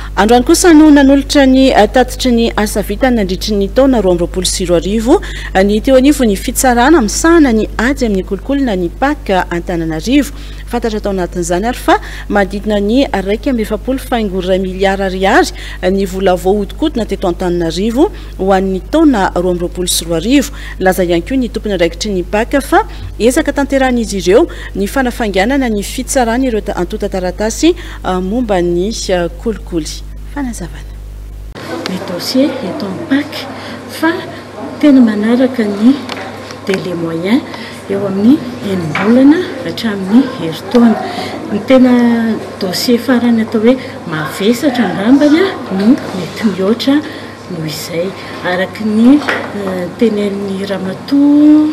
Androany kosa no nanolotra ny tatitry ny asa vita nandritry ny taona 2024 ny teo anivo ny fitsarana misahana ny ady amin'ny kolokolona ny PAC Antananarivo. Fantatra tao anatin'izany ary fa manodidina ny 1.7 miliara ariary ny vola voahodikotina teto Antananarivo ho an'ny taona 2024. Laza ihany koa ny tompony raikitry ny PAC fa ezaka tanterahan'izy ireo ny fanafanganana ny fitsarana ireo antota taratasy momba ny kolikoly. Fanazavana. Le dossier est en PAC fa tena manaraka ny délai moyen eo amin'ny enimbolana hatramin'ny herintaona. Ny tena dossier farany atao hoe mavesatra angambany no mety mihoatra noho izay araky ny tenen'ny Ramatoa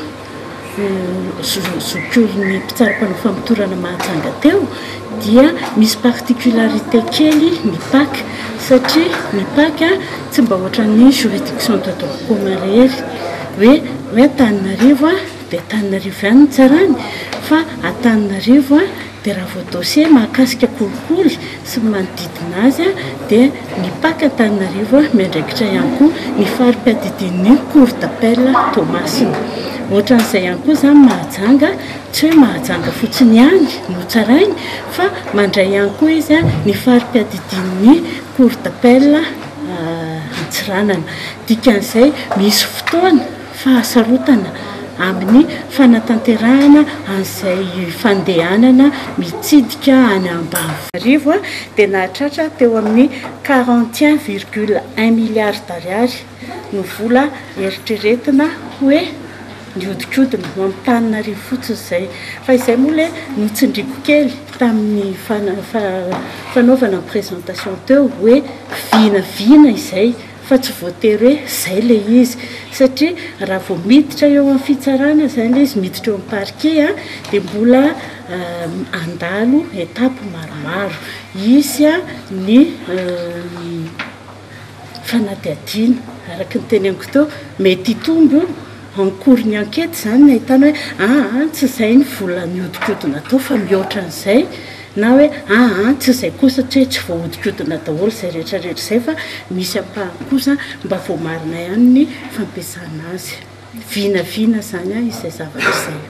zokiolon'ny mpitsara-panao famotorana Mahajanga teo dia misy particularité kely ny PAC satria ny PAC tsy mba ohatran'ny juridiction de droit commun rehery hoe Antananarivo dia Antananarivo ihany ny tsarany fa Antananarivo dia raha vao dossier mahakasika kolikoly sy manodidina azy dia ny PAC Antananarivo miandraikitra ihany koa ny fari-piadidin'ny cour d'appel Toamasina. Ohatran'izay ihany koa zany Mahajanga tsy hoe Mahajanga fotsiny ihany no tsarainy fa mandray ihany koa izy ny fari-piadidin'ny cour d'appel Antsiranana. Dikan'izay misy fotoana fahasarotana amin'ny fanatanterahana an'izay fandehanana mitsidika any Ambanivarivo dia nahatratra teo amin'ny 41,1 milliard d'ariary no vola eritreretina hoe niodikodina ho amin'ny Antananarivo fotsiny izay. Fa izay moa le nitsindriko kely tamin'ny fanaovana présentation teo hoe vinavina izay fa tsy voatery hoe izay le izy satria raha vao miditra eo amin'ny fitsarana izay le izy miditra eo amin'ny parquet dia mbola andalo etape maromaro. Izy ny fanadihadiana araky ny teneniko teo mety hitombo en cours ny enquête zany ahitana hoe tsy izay ny vola niodikodina tao fa mihoatra an'izay na hoe tsy izay kosa satria tsy voaodikodina daholo izay rehetrarehetra izay fa misy ampahany kosa mba voamarina ihany ny fampiasana azy. Vinavina zany izay zavatra izay.